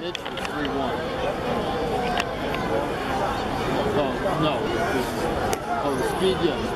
pitch was 3-1. Oh, no. Oh, the speed, yes.